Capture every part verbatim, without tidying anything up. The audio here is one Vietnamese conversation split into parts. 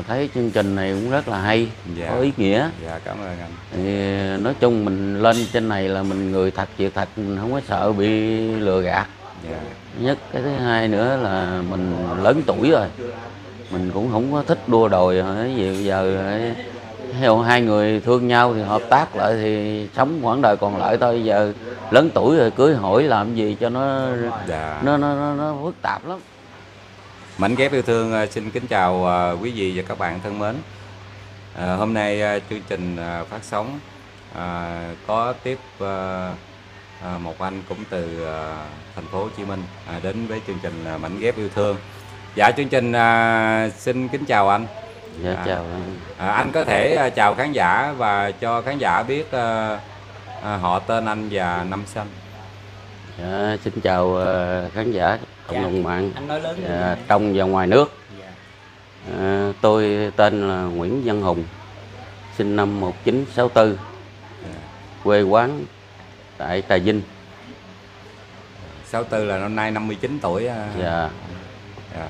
thấy chương trình này cũng rất là hay, Dạ. có ý nghĩa. Dạ, cảm ơn anh. Thì nói chung mình lên trên này là mình người thật việc thật, mình không có sợ bị lừa gạt. Dạ. Nhất cái thứ hai nữa là mình lớn tuổi rồi, mình cũng không có thích đua đòi cái gì. Bây giờ theo hai người thương nhau thì hợp tác lại thì sống quãng đời còn lại thôi. Giờ lớn tuổi rồi cưới hỏi làm gì cho nó Dạ. nó, nó nó nó phức tạp lắm. Mảnh ghép yêu thương xin kính chào quý vị và các bạn thân mến. À, hôm nay chương trình phát sóng à, có tiếp à, một anh cũng từ à, thành phố Hồ Chí Minh à, đến với chương trình à, mảnh ghép yêu thương. Dạ, chương trình à, xin kính chào anh. Dạ, à, chào anh. À, anh có thể à, chào khán giả và cho khán giả biết à, à, họ, tên anh và năm sinh. Dạ, xin chào uh, khán giả cộng đồng mạng Anh nói lớn dạ, trong và ngoài nước. Dạ. À, tôi tên là Nguyễn Văn Hùng, sinh năm một nghìn chín trăm sáu mươi tư, quê quán tại Trà Vinh. sáu tư là năm nay năm mươi chín tuổi. À. Dạ. Dạ.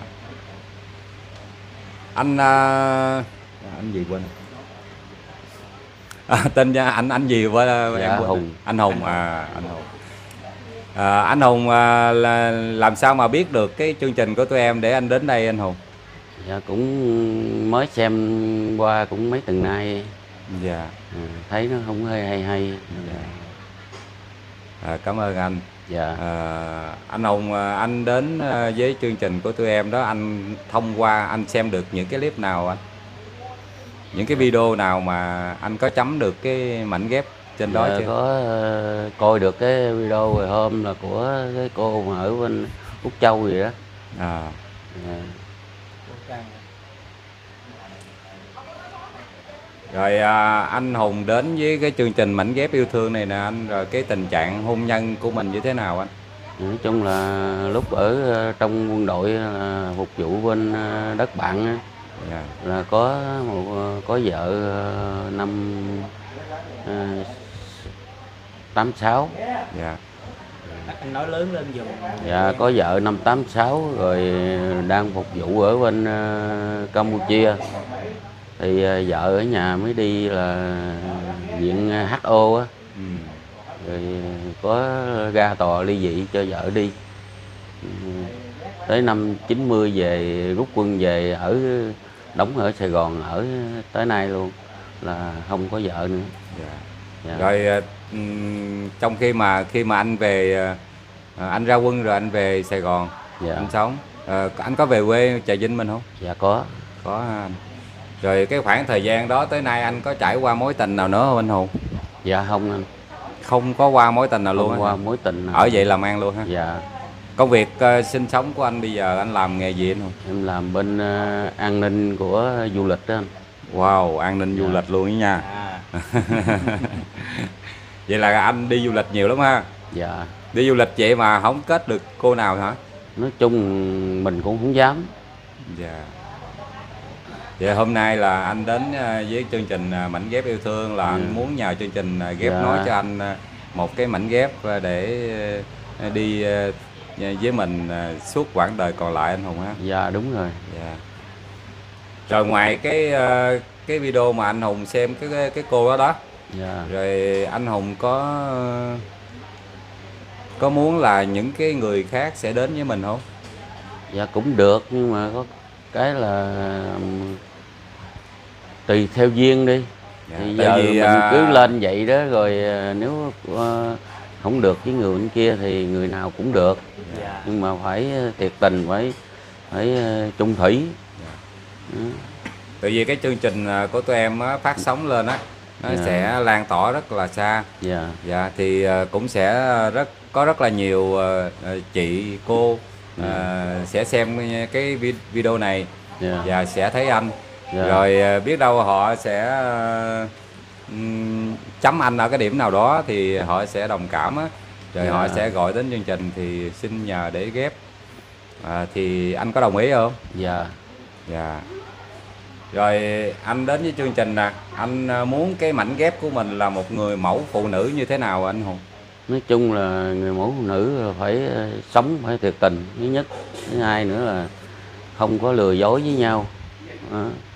Anh uh, anh gì quên à, tên anh anh gì quên dạ, em quên. Hùng. Anh Hùng à anh Hùng. À, anh Hùng à, là làm sao mà biết được cái chương trình của tụi em để anh đến đây anh Hùng? Dạ, cũng mới xem qua cũng mấy tuần nay. Dạ. À, thấy nó không hơi hay hay. Dạ. À, cảm ơn anh. Dạ. À, anh Hùng, anh đến với chương trình của tụi em đó, anh thông qua anh xem được những cái clip nào anh? Những cái video nào mà anh có chấm được cái mảnh ghép trên đó dạ, chưa? có uh, coi được cái video hồi hôm là của cái cô mà ở bên Úc Châu gì đó. À. Dạ. Rồi à, anh Hùng đến với cái chương trình mảnh ghép yêu thương này nè anh, rồi cái tình trạng hôn nhân của mình như thế nào anh? Nói chung là lúc ở trong quân đội là phục vụ bên đất bạn Dạ. là có một có vợ năm tám sáu. Dạ. Anh nói lớn lên dùm. Dạ, có vợ năm tám sáu rồi, đang phục vụ ở bên uh, Campuchia. Thì uh, vợ ở nhà mới đi là viện hát o á. Ừ. Rồi có ra tòa ly dị cho vợ đi. Tới năm chín mươi về rút quân về ở đóng ở Sài Gòn, ở tới nay luôn, là không có vợ nữa. Dạ. Dạ. Rồi um, trong khi mà khi mà anh về uh, anh ra quân rồi anh về Sài Gòn. Dạ. Anh sống uh, anh có về quê Trà Vinh mình không? Dạ có. Có anh. Rồi cái khoảng thời gian đó tới nay anh có trải qua mối tình nào nữa không anh Hùng? Dạ không anh. Không có qua mối tình nào không luôn. Qua hả? mối tình nào. Ở vậy làm ăn luôn ha? Dạ. Công việc uh, sinh sống của anh bây giờ anh làm nghề gì anh Hùng? Em làm bên uh, an ninh của du lịch đó anh. Wow, an ninh du dạ. lịch luôn ấy nha. À. Vậy là anh đi du lịch nhiều lắm ha? Dạ. Đi du lịch vậy mà không kết được cô nào hả? Nói chung mình cũng không dám. Dạ. Vậy hôm nay là anh đến với chương trình mảnh ghép yêu thương là dạ. anh muốn nhờ chương trình ghép dạ. nói cho anh một cái mảnh ghép để đi với mình suốt quãng đời còn lại anh Hùng ha? Dạ đúng rồi. Dạ. Rồi ngoài cái cái video mà anh Hùng xem cái cái cô đó đó. Dạ. Rồi anh Hùng có có muốn là những cái người khác sẽ đến với mình không? Dạ cũng được, nhưng mà có cái là tùy theo duyên đi. Dạ, thì giờ vì, mình à... cứ lên vậy đó, rồi nếu uh, không được với người bên kia thì người nào cũng được. Dạ. Nhưng mà phải thiệt tình, phải phải uh, chung thủy. Dạ. Ừ. Tại vì cái chương trình của tụi em á, phát sóng lên á, nó dạ. sẽ lan tỏa rất là xa. Dạ. Dạ, thì uh, cũng sẽ rất có rất là nhiều uh, chị cô dạ. uh, sẽ xem cái video này dạ. và sẽ thấy anh. Dạ. Rồi uh, biết đâu họ sẽ uh, um, chấm anh ở cái điểm nào đó thì họ sẽ đồng cảm á, rồi dạ. họ sẽ gọi đến chương trình thì xin nhờ để ghép. À, thì anh có đồng ý không? Dạ. Dạ. Rồi anh đến với chương trình nè, anh muốn cái mảnh ghép của mình là một người mẫu phụ nữ như thế nào anh Hùng? Nói chung là người mẫu phụ nữ là phải sống, phải tuyệt tình thứ nhất. Thứ hai nữa là không có lừa dối với nhau. À,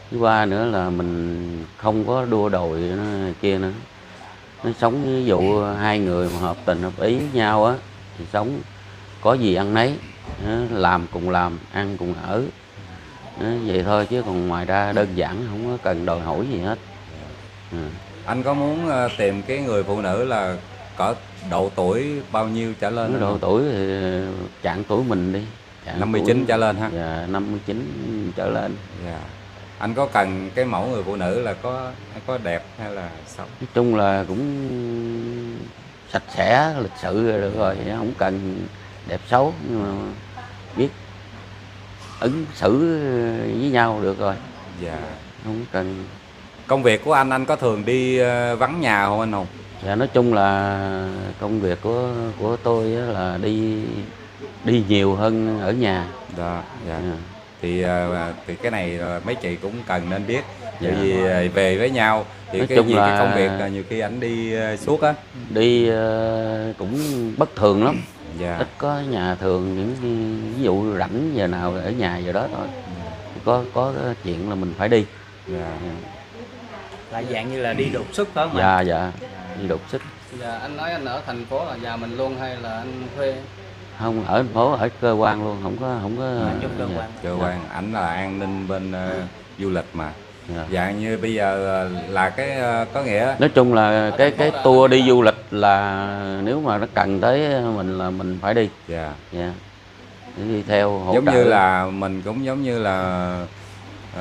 Thứ ba nữa là mình không có đua đòi nó kia nữa. Nó sống ví dụ hai người mà hợp tình hợp ý với nhau á thì sống có gì ăn nấy, làm cùng làm, ăn cùng ở. Đó, vậy thôi chứ còn ngoài ra đơn giản không có cần đòi hỏi gì hết. Ừ. Anh có muốn tìm cái người phụ nữ là có độ tuổi bao nhiêu trở lên? Cái độ tuổi thì chạng tuổi mình đi. năm mươi chín trở lên ha? Dạ, năm mươi chín trở lên. Dạ. Anh có cần cái mẫu người phụ nữ là có có đẹp hay là xấu? Nói chung là cũng sạch sẽ, lịch sự rồi được rồi, không cần đẹp xấu, nhưng mà biết ứng xử với nhau được rồi. Dạ. Không cần. Công việc của anh, anh có thường đi vắng nhà không anh Hùng? Dạ, nói chung là công việc của của tôi là đi đi nhiều hơn ở nhà. Đó, dạ. Dạ. Thì thì cái này mấy chị cũng cần nên biết. Dạ. Bởi vì về với nhau thì nói cái chung gì là cái công việc nhiều khi ảnh đi suốt á, đi uh, cũng bất thường lắm. Dạ. Ít có nhà thường, những ví dụ rảnh giờ nào ở nhà giờ đó thôi. Có có chuyện là mình phải đi. Dạ. Là dạng như là đi đột xuất phải không? Dạ, dạ, đi đột xuất. Dạ, anh nói anh ở thành phố là nhà mình luôn hay là anh thuê? Không, ở thành phố, ở cơ quan luôn, không có không có À, trong cơ dạ. quan. Cơ quan, ảnh là an ninh bên uh, du lịch mà. Dạ. Dạng như bây giờ là cái uh, có nghĩa nói chung là cái cái tour đi du lịch là nếu mà nó cần tới mình là mình phải đi. Dạ. Dạ. Để đi theo hỗ giống trợ. như là mình cũng giống như là uh,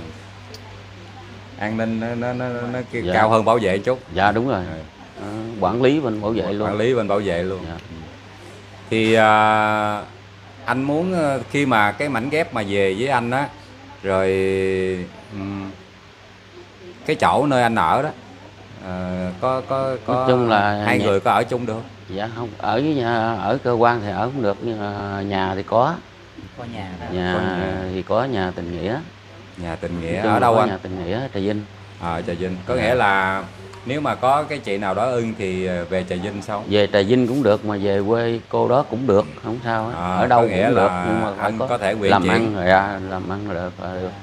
an ninh nó nó nó, nó Dạ. cao hơn bảo vệ chút. Dạ, đúng rồi. Dạ. À, quản lý bên bảo vệ luôn. Quản lý bên bảo vệ luôn. Dạ. Thì uh, anh muốn khi mà cái mảnh ghép mà về với anh á, rồi um, cái chỗ nơi anh ở đó uh, có có có nói chung là hai nhà... người có ở chung được không? Dạ không, ở với nhà, ở cơ quan thì ở không được, nhưng mà nhà thì có. Có nhà đó. Nhà, có nhà thì có nhà tình nghĩa. Nhà tình nghĩa Chung ở đâu có anh? Nhà tình nghĩa Trà Vinh. Ở à, Trà Vinh. Có nghĩa là nếu mà có cái chị nào đó ưng thì về Trà Vinh sao? Về Trà Vinh cũng được, mà về quê cô đó cũng được, không sao hết. À, ở đâu có nghĩa cũng là được, nhưng mà phải anh có, có thể quyền làm chuyển. ăn rồi ra, làm ăn rồi được, là được.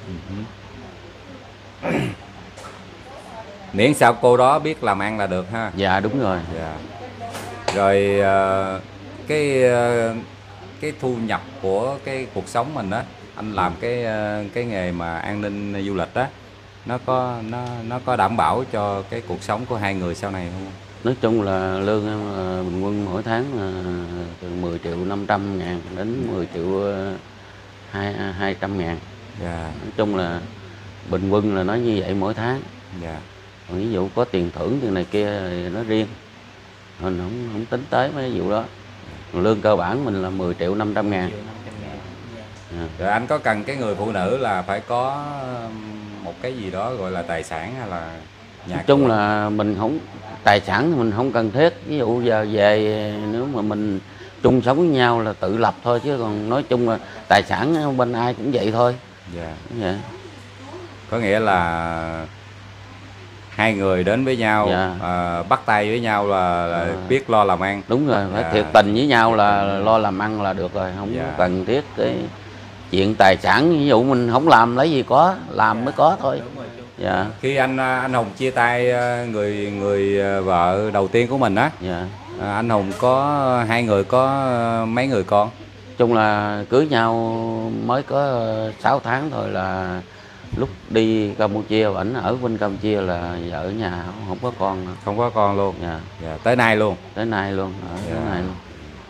Miễn sao cô đó biết làm ăn là được ha. Dạ, đúng rồi. Dạ. Rồi uh, cái uh, cái thu nhập của cái cuộc sống mình á, anh làm cái uh, cái nghề mà an ninh du lịch á, nó có nó nó có đảm bảo cho cái cuộc sống của hai người sau này không? Nói chung là lương em uh, bình quân mỗi tháng uh, từ mười triệu năm trăm ngàn đến mười triệu hai trăm ngàn. Dạ. Nói chung là bình quân là nói như vậy mỗi tháng. Dạ. Còn ví dụ có tiền thưởng từ này kia thì nó riêng, mình không không tính tới mấy vụ đó. Còn lương cơ bản mình là mười triệu năm trăm ngàn. Dạ. Rồi anh có cần cái người phụ nữ là phải có một cái gì đó gọi là tài sản hay là nhà Nói chung cửa? là mình không, tài sản thì mình không cần thiết. Ví dụ giờ về nếu mà mình chung sống với nhau là tự lập thôi, chứ còn nói chung là tài sản bên ai cũng vậy thôi. Dạ. Dạ. Có nghĩa là hai người đến với nhau, Dạ. à, bắt tay với nhau là, là À. biết lo làm ăn. Đúng rồi, phải Dạ. thiệt tình với nhau là lo làm ăn là được rồi, không Dạ. cần thiết cái chuyện tài sản. Ví dụ mình không làm lấy gì có, làm mới có thôi. Dạ. Khi anh anh Hùng chia tay người người vợ đầu tiên của mình á, Dạ. à, anh Hùng có hai người có mấy người con? Chung là cưới nhau mới có sáu tháng thôi là lúc đi Campuchia, ảnh ở bên Campuchia là vợ ở nhà không, không có con nữa. Không có con luôn. Dạ. Dạ, tới nay luôn. Tới nay luôn, ở Dạ. tới nay luôn.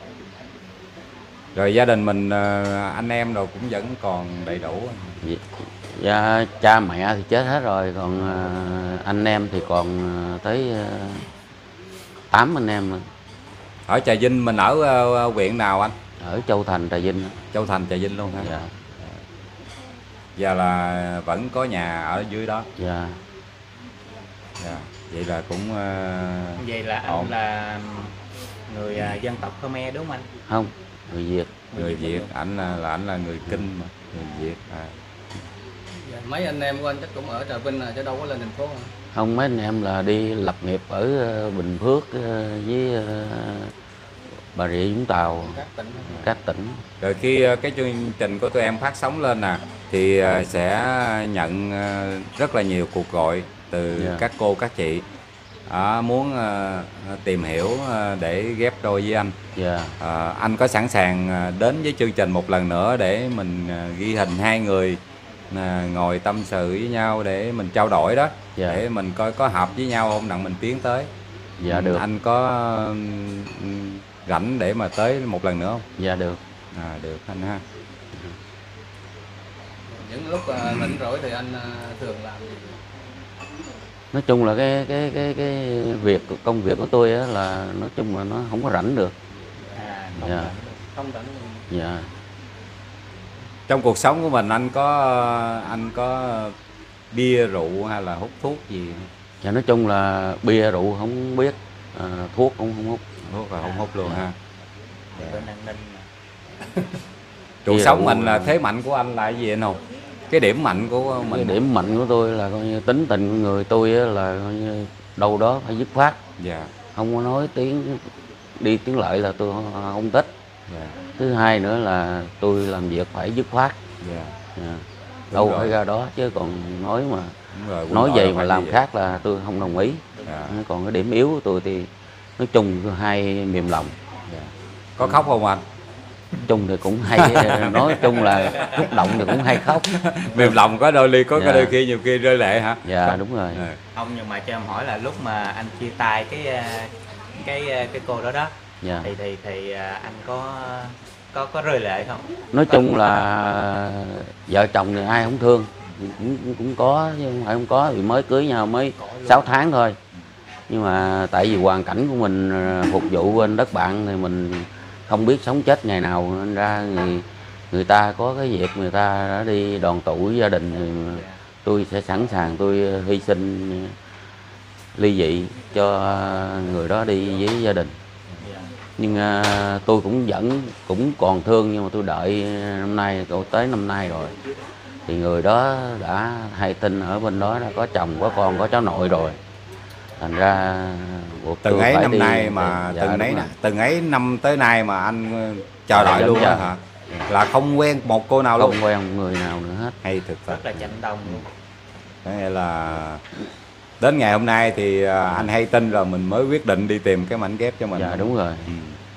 Rồi gia đình mình anh em rồi cũng vẫn còn đầy đủ. Dạ, cha mẹ thì chết hết rồi, còn anh em thì còn tới tám anh em nữa. Ở Trà Vinh mình ở huyện nào anh? Ở Châu Thành, Trà Vinh. Châu Thành, Trà Vinh luôn hả? Dạ. Và là vẫn có nhà ở dưới đó. Dạ. Dạ. Vậy là cũng uh, vậy là anh ổn. là người uh, dân tộc Khmer đúng không anh? Không, người Việt. Người Việt, ảnh là, là ảnh là người Kinh mà, người Việt. À. Dạ, mấy anh em của anh chắc cũng ở Trà Vinh à, chứ đâu có lên thành phố à. Không, mấy anh em là đi lập nghiệp ở Bình Phước với Bà Rịa Vũng Tàu, Các tỉnh. các tỉnh. Rồi khi cái chương trình của tụi em phát sóng lên nè, thì uh, sẽ nhận uh, rất là nhiều cuộc gọi từ yeah. các cô các chị uh, muốn uh, tìm hiểu uh, để ghép đôi với anh. Yeah. Uh, anh có sẵn sàng uh, đến với chương trình một lần nữa để mình uh, ghi hình hai người uh, ngồi tâm sự với nhau để mình trao đổi đó. Yeah. Để mình coi có hợp với nhau không, đặng mình tiến tới. Dạ được. Anh có uh, rảnh để mà tới một lần nữa không? Dạ được. À, được anh ha. Những lúc uh, rảnh rỗi thì anh uh, thường làm gì? Nói chung là cái cái cái cái việc công việc của tôi á, là nói chung là nó không có rảnh được. À, không dạ. rảnh, không rảnh. Dạ. Trong cuộc sống của mình anh có anh có bia rượu hay là hút thuốc gì? Dạ nói chung là bia rượu không biết, à, thuốc cũng không hút. Thuốc là không hút luôn ha. Dạ. Ninh ninh. Cuộc sống mình là thế mạnh của anh là cái gì anh Hùng? Cái điểm mạnh của mình. Cái điểm mạnh của tôi là coi như tính tình của người tôi là coi như đâu đó phải dứt khoát. Dạ. Không có nói tiếng đi tiếng lợi là tôi không thích. Dạ. Thứ hai nữa là tôi làm việc phải dứt khoát. Dạ. Dạ. Đâu phải ra đó chứ còn nói mà rồi, nói gì mà làm khác là tôi không đồng ý. Dạ. Còn cái điểm yếu của tôi thì nói chung tôi hay mềm lòng. Dạ. Có khóc không anh? Chung thì cũng hay, nói chung là xúc động thì cũng hay khóc. Mềm lòng có đôi ly có dạ. đôi khi nhiều khi rơi lệ hả? Dạ không? Đúng rồi. À. Ông nhưng mà cho em hỏi là lúc mà anh chia tay cái cái cái cô đó đó, dạ. thì thì thì anh có có có rơi lệ không? Nói chung là vợ chồng thì ai không thương, cũng cũng có chứ không phải không có, vì mới cưới nhau mới sáu tháng thôi. Nhưng mà tại vì hoàn cảnh của mình phục vụ bên đất bạn thì mình không biết sống chết ngày nào, nên ra người, người ta có cái việc người ta đã đi đoàn tụ với gia đình thì tôi sẽ sẵn sàng tôi hy sinh ly dị cho người đó đi với gia đình. Nhưng uh, tôi cũng vẫn cũng còn thương, nhưng mà tôi đợi năm nay, cậu tới năm nay rồi thì người đó đã hay tin ở bên đó đã có chồng có con có cháu nội rồi, thành ra từng ấy năm đi, nay mà dạ, từng ấy từng ấy năm tới nay mà anh chờ đợi luôn đó hả? Dạ. Là không quen một cô nào không luôn, không quen một người nào nữa hết. Hay thực rất là chạnh đông luôn. Thế nghĩa là đến ngày hôm nay thì anh hay tin rồi mình mới quyết định đi tìm cái mảnh ghép cho mình. Dạ đúng rồi. Ừ.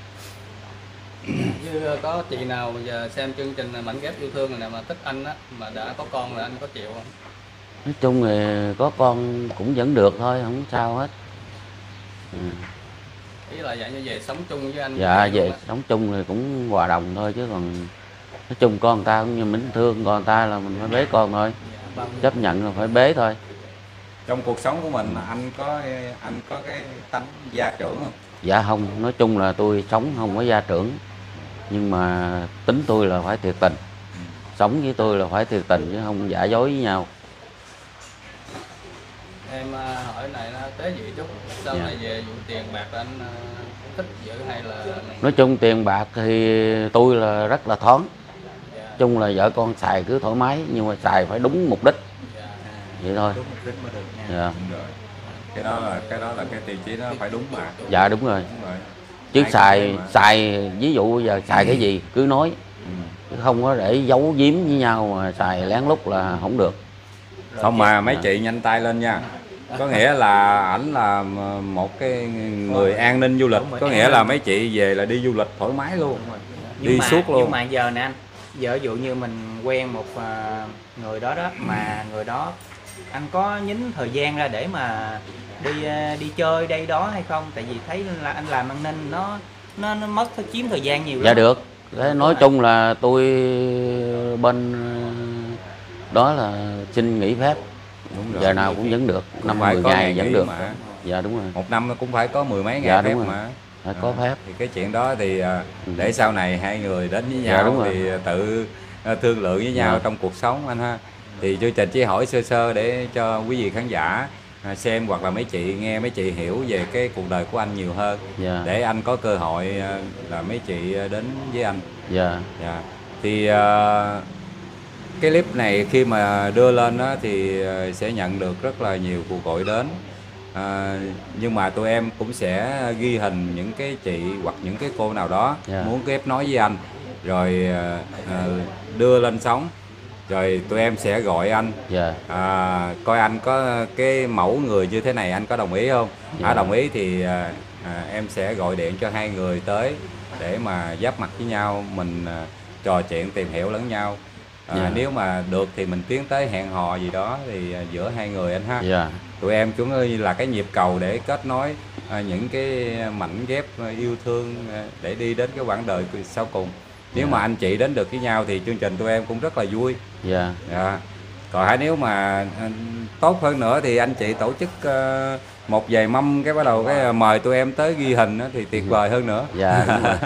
Như có chị nào giờ xem chương trình mảnh ghép yêu thương này mà thích anh á, mà đã có con rồi anh có chịu không? Nói chung thì có con cũng vẫn được thôi, không sao hết. Ừ. Ý là dạng như về sống chung với anh. Dạ về sống chung thì cũng hòa đồng thôi, chứ còn nói chung con người ta cũng như mình thương con người ta là mình phải bế con thôi. Dạ, chấp nhận là phải bế thôi. Trong cuộc sống của mình anh có anh có cái tánh gia trưởng không? Dạ không, nói chung là tôi sống không có gia trưởng, nhưng mà tính tôi là phải thiệt tình. Ừ. Sống với tôi là phải thiệt tình chứ không giả dối với nhau. Em hỏi này nó tế nhị chút, sau dạ. này về vụ tiền bạc anh thích giữ hay là... Nói chung tiền bạc thì tôi là rất là thoáng. Dạ. Nói chung là vợ con xài cứ thoải mái, nhưng mà xài phải đúng mục đích. Dạ. Vậy thôi. Đúng mục đích mới được nha. Dạ. Đúng rồi. Cái đó là cái đó là cái tiêu chí nó phải đúng mà. Dạ đúng rồi. Đúng rồi. Chứ Ai xài xài ví dụ giờ xài cái gì cứ nói. Ừ. Chứ không có để giấu giếm với nhau mà xài lén lút là không được. Không mà mấy chị nhanh tay lên nha. Có nghĩa là ảnh là một cái người an ninh du lịch, có nghĩa là mấy chị về là đi du lịch thoải mái luôn, đi mà, suốt luôn. Nhưng mà giờ nè anh, giờ ví dụ như mình quen một người đó đó, mà người đó anh có nhín thời gian ra để mà đi đi chơi đây đó hay không? Tại vì thấy là anh làm an ninh nó nó, nó mất chiếm thời gian nhiều lắm. Dạ được. Thế nói chung là tôi bên đó là xin nghỉ phép. Đúng rồi. Giờ nào cũng vẫn được, năm mười ngày vẫn được mà. Dạ đúng rồi. Một năm nó cũng phải có mười mấy ngày dạ, phép rồi. Mà phải có phép. Thì cái chuyện đó thì để sau này hai người đến với nhau dạ, thì tự thương lượng với nhau dạ. trong cuộc sống anh ha. Thì chương trình chỉ hỏi sơ sơ để cho quý vị khán giả xem, hoặc là mấy chị nghe mấy chị hiểu về cái cuộc đời của anh nhiều hơn, dạ. để anh có cơ hội là mấy chị đến với anh. Dạ. Dạ. Thì uh, cái clip này khi mà đưa lên đó thì sẽ nhận được rất là nhiều cuộc gọi đến. À, nhưng mà tụi em cũng sẽ ghi hình những cái chị hoặc những cái cô nào đó yeah. muốn ghép nói với anh, rồi à, đưa lên sóng. rồi tụi em sẽ gọi anh. Dạ. À, coi anh có cái mẫu người như thế này anh có đồng ý không? Dạ. À, đồng ý thì à, à, em sẽ gọi điện cho hai người tới để mà giáp mặt với nhau, mình à, trò chuyện tìm hiểu lẫn nhau. À, dạ. Nếu mà được thì mình tiến tới hẹn hò gì đó thì à, giữa hai người anh ha. Dạ. Tụi em chúng như là cái nhịp cầu để kết nối à, những cái mảnh ghép yêu thương à, để đi đến cái quãng đời sau cùng. Nếu dạ. mà anh chị đến được với nhau thì chương trình tụi em cũng rất là vui. Dạ. Dạ. Còn hãy nếu mà tốt hơn nữa thì anh chị tổ chức uh, một vài mâm cái bắt đầu cái mời tụi em tới ghi hình đó, thì tuyệt vời hơn nữa. Dạ, đúng rồi.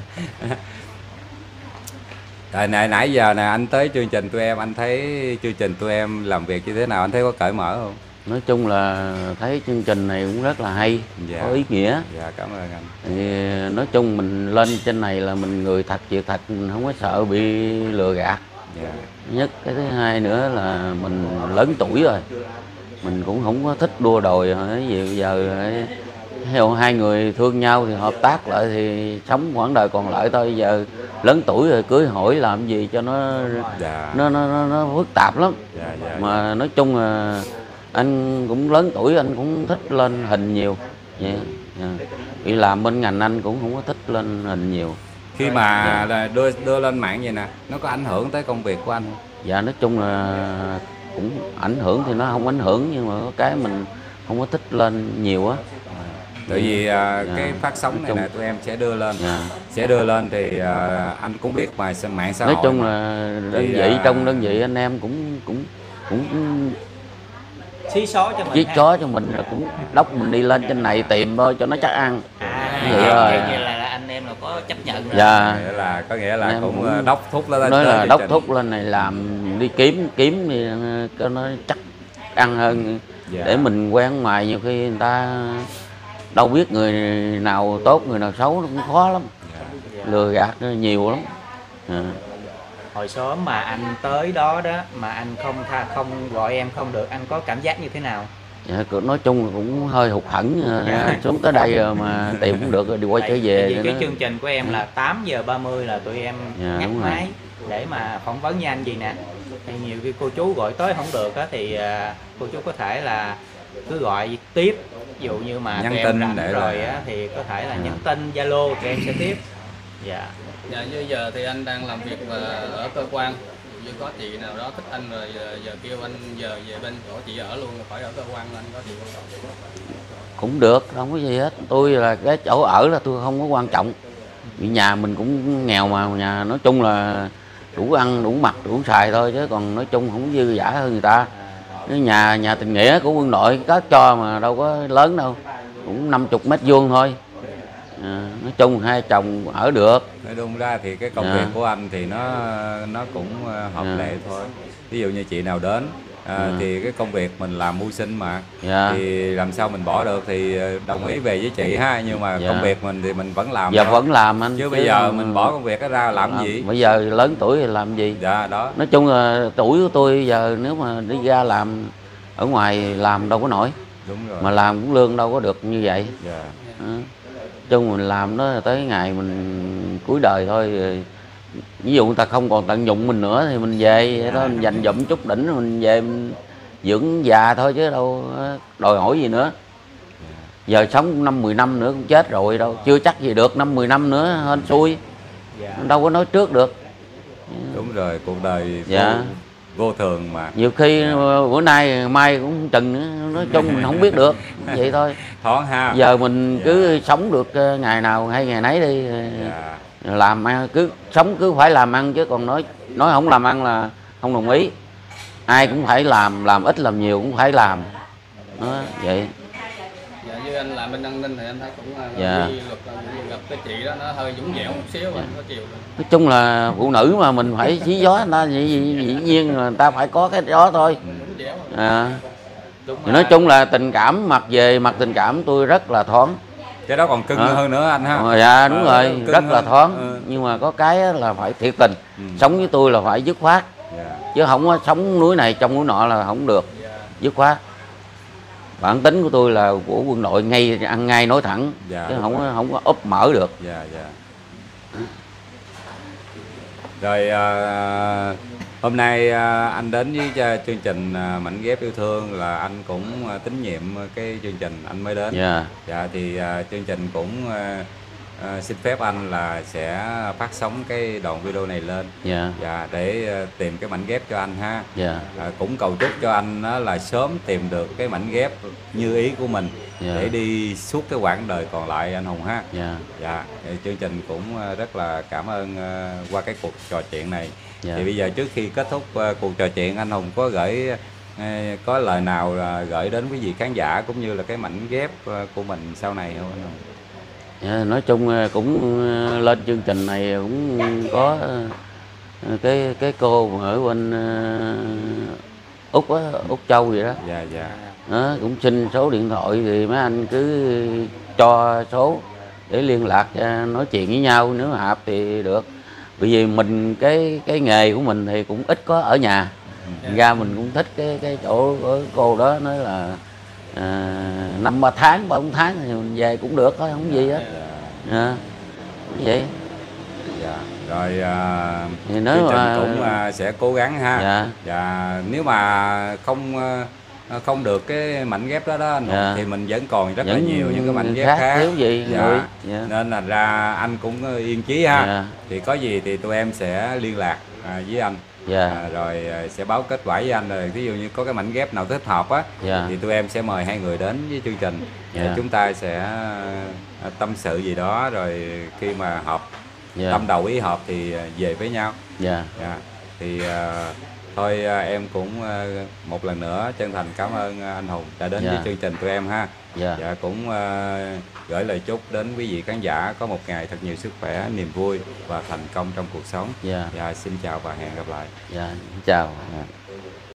Rồi nãy nãy giờ nè anh tới chương trình tụi em, anh thấy chương trình tụi em làm việc như thế nào, anh thấy có cởi mở không? Nói chung là thấy chương trình này cũng rất là hay, dạ. có ý nghĩa. Dạ, cảm ơn anh. Thì nói chung mình lên trên này là mình người thật việc thật, mình không có sợ bị lừa gạt. Dạ. Nhất cái thứ hai nữa là mình lớn tuổi rồi, mình cũng không có thích đua đòi cái gì. Bây giờ theo hai người thương nhau thì hợp tác lại thì sống quãng đời còn lại thôi. Bây giờ lớn tuổi rồi cưới hỏi làm gì cho nó dạ. nó, nó nó nó phức tạp lắm. Dạ, dạ, mà dạ. Nói chung là anh cũng lớn tuổi, anh cũng thích lên hình nhiều. Dạ. Dạ. Vì làm bên ngành anh cũng không có thích lên hình nhiều. Khi mà dạ. là đưa đưa lên mạng vậy nè, nó có ảnh hưởng tới công việc của anh không? Dạ, nói chung là cũng ảnh hưởng thì nó không ảnh hưởng, nhưng mà có cái mình không có thích lên nhiều á. Tại vì à, dạ. cái phát sóng này chung... nè tụi em sẽ đưa lên, dạ. sẽ đưa lên thì à, anh cũng biết mà mạng xã hội. Nói chung là đơn vị à... trong đơn vị anh em cũng cũng cũng xí xó cho mình, chiết chó cho mình, là cũng đốc mình đi lên trên này tìm thôi cho nó chắc ăn. À, vậy thôi. như là, là anh em là có chấp nhận rồi. Dạ. Nghĩa là có nghĩa là em cũng, cũng đốc thúc lên. Nói là đốc thúc lên này làm đi kiếm kiếm thì cho nó chắc ăn hơn. Dạ. Để mình quen ngoài nhiều khi người ta đâu biết người nào tốt người nào xấu, nó cũng khó lắm. Dạ. Lừa gạt nhiều lắm. À. Hồi sớm mà anh tới đó đó mà anh không tha không gọi em không được, anh có cảm giác như thế nào? Dạ, nói chung là cũng hơi hụt hẫng. Dạ. Xuống tới đây rồi mà tìm cũng được rồi đi quay trở về. Vì cái nó... chương trình của em là tám giờ ba mươi là tụi em dạ, ngắt máy để mà phỏng vấn với anh gì nè. Thì nhiều khi cô chú gọi tới không được á thì cô chú có thể là cứ gọi tiếp. Ví dụ như mà nhắn tụi tin em để rồi là... á thì có thể là nhắn tin Zalo tụi em sẽ tiếp. Dạ. Dạ, như giờ thì anh đang làm việc ở cơ quan, như có chị nào đó thích anh rồi giờ, giờ kêu anh giờ về bên chỗ chị ở luôn, khỏi ở cơ quan anh có chị không? Cũng được, không có gì hết. Tôi là cái chỗ ở là tôi không có quan trọng. Vì nhà mình cũng nghèo mà, nhà nói chung là đủ ăn, đủ mặc, đủ xài thôi, chứ còn nói chung không dư dả hơn người ta. Cái nhà nhà tình nghĩa của quân đội có cho mà đâu có lớn đâu, cũng năm mươi mét vuông thôi. À, nói chung hai chồng ở được. Nói đúng ra thì cái công dạ. việc của anh thì nó nó cũng hợp dạ. lệ thôi. Ví dụ như chị nào đến à, dạ. thì cái công việc mình làm mưu sinh mà dạ. thì làm sao mình bỏ được, thì đồng ý về với chị ha, nhưng mà dạ. công việc mình thì mình vẫn làm. Giờ thôi. Vẫn làm anh. Chứ, chứ bây giờ mình bỏ công việc đó ra làm, làm gì? Bây giờ lớn tuổi thì làm gì? Dạ đó. Nói chung là tuổi của tôi giờ nếu mà đi ra làm ở ngoài làm đâu có nổi. Đúng rồi. Mà làm cũng lương đâu có được như vậy. Dạ. À. Chung mình làm đó tới ngày mình cuối đời thôi. Ví dụ người ta không còn tận dụng mình nữa thì mình về vậy đó, mình dành dụm chút đỉnh mình về mình dưỡng già thôi chứ đâu đòi hỏi gì nữa. Giờ sống năm mười năm nữa cũng chết rồi đâu, chưa chắc gì được năm mười năm nữa hên xui. Đâu có nói trước được. Đúng rồi, cuộc đời dạ. vô, vô thường mà. Nhiều khi dạ. bữa nay mai cũng chừng nữa, nói chung mình không biết được. Vậy thôi. Thoáng ha. Giờ mình cứ dạ. sống được ngày nào hay ngày nấy đi. Dạ. Làm ăn cứ sống cứ phải làm ăn, chứ còn nói nói không làm ăn là không đồng ý. Ai cũng phải làm, làm ít làm nhiều cũng phải làm. Đó, vậy. Dạ, như anh làm bên an ninh thì anh thấy cũng dạ. quy luật gặp cái chị đó nó hơi dũng dẻo một xíu dạ. có chiều. Nói chung là phụ nữ mà mình phải xí gió người ta, dĩ, dĩ nhiên là người ta phải có cái gió thôi. À. Nói chung là tình cảm, mặt về mặt tình cảm tôi rất là thoáng. Cái đó còn cưng à. hơn nữa anh ha. À, dạ đúng à, rồi, rất là thoáng. ừ. Nhưng mà có cái là phải thiệt tình. Ừ. Sống với tôi là phải dứt khoát. Yeah. Chứ không có sống núi này trong núi nọ là không được. Yeah. Dứt khoát. Bản tính của tôi là của quân đội, ngay ăn ngay nói thẳng. Yeah, chứ không có, không có úp mở được. Yeah, yeah. Rồi à, Hôm nay à, anh đến với cha- chương trình à, mảnh ghép yêu thương là anh cũng à, tín nhiệm cái chương trình anh mới đến. Dạ. Dạ thì à, chương trình cũng à, à, xin phép anh là sẽ phát sóng cái đoạn video này lên. Dạ. Dạ để à, tìm cái mảnh ghép cho anh ha. Dạ. À, cũng cầu chúc cho anh á, là sớm tìm được cái mảnh ghép như ý của mình. Dạ. Để đi suốt cái quãng đời còn lại anh Hùng ha. Dạ. Dạ thì chương trình cũng à, rất là cảm ơn à, qua cái cuộc trò chuyện này. Dạ. Thì bây giờ trước khi kết thúc uh, cuộc trò chuyện, anh Hùng có gửi uh, có lời nào uh, gửi đến quý vị khán giả cũng như là cái mảnh ghép uh, của mình sau này không anh Hùng? Dạ, nói chung cũng lên chương trình này cũng có cái cái cô ở bên Úc á, Úc Châu vậy đó. Dạ dạ. Đó, cũng xin số điện thoại thì mấy anh cứ cho số để liên lạc nói chuyện với nhau, nếu hợp thì được. Bởi vì mình cái cái nghề của mình thì cũng ít có ở nhà, Ừ. ra mình cũng thích cái cái chỗ của cô đó, nói là à, năm ba tháng ba bốn tháng thì mình về cũng được thôi, không gì hết. À, vậy. Dạ. Rồi à, Thì nếu chương trình mà cũng à, sẽ cố gắng ha. Dạ. Dạ nếu mà không à, không được cái mảnh ghép đó đó anh Hùng, Dạ. thì mình vẫn còn rất là Vẫn nhiều những cái mảnh ghép khác, khác. thiếu gì Dạ. người. Dạ. Nên là ra anh cũng yên chí ha. Dạ. Thì có gì thì tụi em sẽ liên lạc à, với anh. Dạ. À, rồi à, sẽ báo kết quả với anh, rồi ví dụ như có cái mảnh ghép nào thích hợp á. Dạ. Thì tụi em sẽ mời hai người đến với chương trình. Dạ. Và chúng ta sẽ à, tâm sự gì đó, rồi khi mà hợp Dạ. tâm đầu ý hợp thì à, về với nhau. Dạ. Dạ. Thì à, thôi à, em cũng à, một lần nữa chân thành cảm ơn anh Hùng đã đến Dạ. với chương trình tụi em ha. Dạ. Dạ cũng à, gửi lời chúc đến quý vị khán giả có một ngày thật nhiều sức khỏe, niềm vui và thành công trong cuộc sống. Dạ. Dạ xin chào và hẹn gặp lại. Dạ, chào. Dạ.